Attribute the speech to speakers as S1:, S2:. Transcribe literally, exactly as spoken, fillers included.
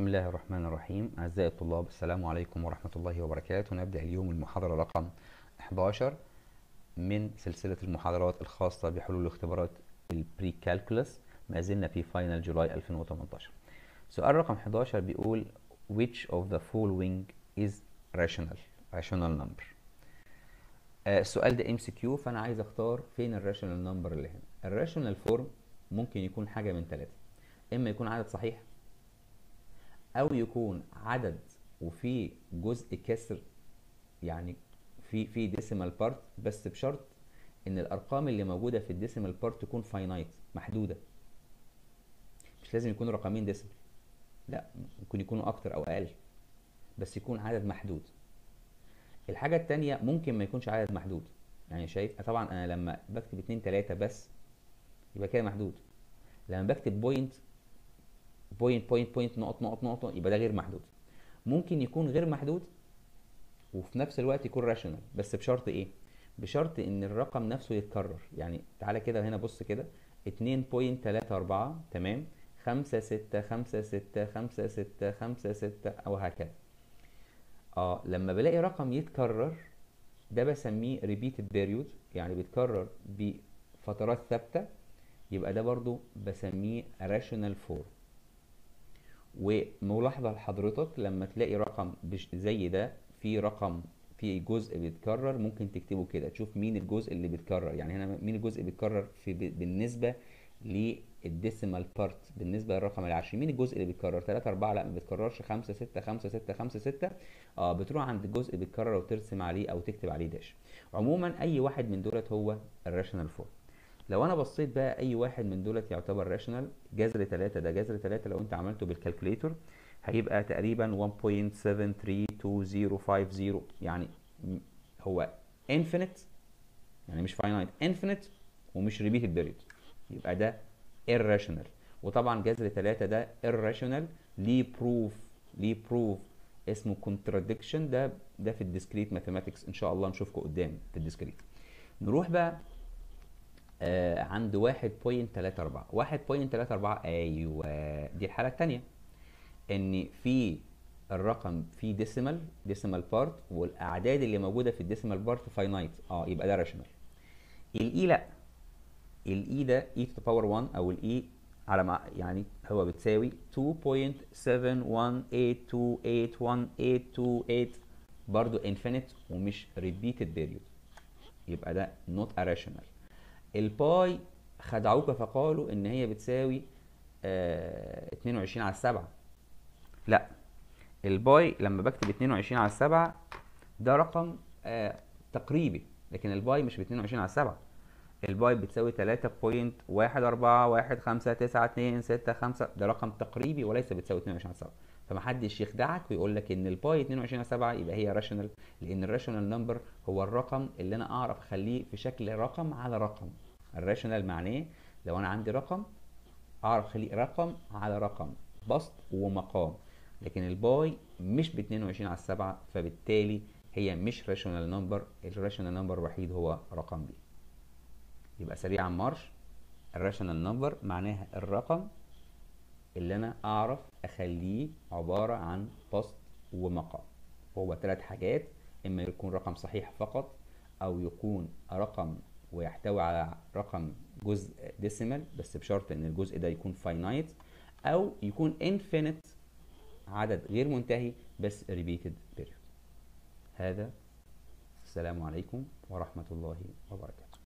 S1: بسم الله الرحمن الرحيم. أعزائي الطلاب، السلام عليكم ورحمة الله وبركاته. نبدأ اليوم المحاضرة رقم إحدى عشر من سلسلة المحاضرات الخاصة بحلول اختبارات البري كالكولس. ما زلنا في فاينل جولاي ألفين وتمنتاشر. سؤال رقم إحدى عشر بيقول which of the following is rational rational number. آه السؤال ده ام سي كيو، فأنا عايز أختار فين الراشونال نمبر اللي هنا. الراشونال فورم ممكن يكون حاجة من ثلاثة: إما يكون عدد صحيح، او يكون عدد وفي جزء كسر، يعني في في ديسيمال بارت، بس بشرط ان الارقام اللي موجوده في الديسيمال بارت تكون فاينايت، محدوده. مش لازم يكونوا رقمين ديسيمال، لا، ممكن يكونوا اكتر او اقل، بس يكون عدد محدود. الحاجه التانية ممكن ما يكونش عدد محدود، يعني شايف طبعا انا لما بكتب اتنين تلاتة بس يبقى كده محدود. لما بكتب بوينت بوينت بوينت بوينت نقط نقط نقط يبقى ده غير محدود. ممكن يكون غير محدود وفي نفس الوقت يكون راشونال، بس بشرط ايه؟ بشرط ان الرقم نفسه يتكرر. يعني تعالى كده هنا، بص كده، اتنين فاصلة تلاتة اربعة، تمام، خمسة ستة خمسة ستة خمسة ستة خمسة ستة، او هكذا. اه لما بلاقي رقم يتكرر ده بسميه repeated period، يعني بيتكرر بفترات ثابتة، يبقى ده برضو بسميه rational form. وملاحظة لحضرتك، لما تلاقي رقم زي ده، في رقم في جزء بيتكرر، ممكن تكتبه كده، تشوف مين الجزء اللي بيتكرر. يعني هنا مين الجزء اللي بيتكرر في بالنسبة للديسيمال بارت، بالنسبة للرقم العشري، مين الجزء اللي بيتكرر؟ تلاتة اربعة لا، ما بيتكررش. خمسة ستة خمسة ستة خمسة ستة، اه بتروح عند الجزء اللي بيتكرر وترسم عليه او تكتب عليه داش. عموما اي واحد من دولت هو الراشونال فورم. لو انا بصيت بقى، اي واحد من دولت يعتبر راشونال. جذر تلاتة ده جذر تلاتة لو انت عملته بالكالكوليتور هيبقى تقريبا واحد فاصلة سبعة تلاتة اتنين صفر خمسة، يعني هو infinite، يعني مش finite، infinite ومش repeated period، يبقى ده irrational. وطبعا جذر تلاتة ده irrational، ليه proof ليه proof اسمه contradiction. ده ده في الديسكريت ماثيماتكس، ان شاء الله نشوفكم قدام في الديسكريت. نروح بقى آه عند واحد فاصلة تلاتة اربعة. واحد فاصلة تلاتة اربعة، ايوه، دي الحاله الثانيه، ان في الرقم في ديسيمال ديسيمال بارت، والاعداد اللي موجوده في الديسيمال بارت فاينايت، اه يبقى ده راشونال. الاي لا، الاي ده اي تو باور واحد، او الاي على مع يعني هو بتساوي اتنين فاصلة سبعة واحد تمانية اتنين تمانية واحد تمانية اتنين تمانية، برضو انفينيت ومش ريبيتد بيريود، يبقى ده نوت اراشونال. الباي خدعوك فقالوا ان هي بتساوي آه اتنين وعشرين على السبعة. لا، الباي لما بكتب اتنين وعشرين على السبعة ده رقم آه تقريبي، لكن الباي مش ب اتنين وعشرين على السبعة. الباي بتساوي تلاتة فاصلة واحد اربعة واحد خمسة تسعة اتنين ستة خمسة، ده رقم تقريبي وليس بتساوي اتنين وعشرين على السبعة. فمحدش يخدعك ويقول لك ان الباي اتنين وعشرين على السبعة يبقى هي راشونال، لان الراشونال نمبر هو الرقم اللي انا اعرف اخليه في شكل رقم على رقم. الراشونال معناه لو انا عندي رقم اعرف اخليه رقم على رقم، بسط ومقام. لكن الباي مش ب اتنين وعشرين على السبعة، فبالتالي هي مش راشونال نمبر. الراشونال نمبر الوحيد هو رقم بي. يبقى سريعا مارش، الراشونال نمبر معناها الرقم اللي انا اعرف اخليه عبارة عن بسط ومقام. هو ثلاث حاجات: اما يكون رقم صحيح فقط، او يكون رقم ويحتوي على رقم جزء ديسيمال، بس بشرط ان الجزء ده يكون فاينايت، او يكون انفينيت، عدد غير منتهي بس ريبيتد بيريود. هذا السلام عليكم ورحمة الله وبركاته.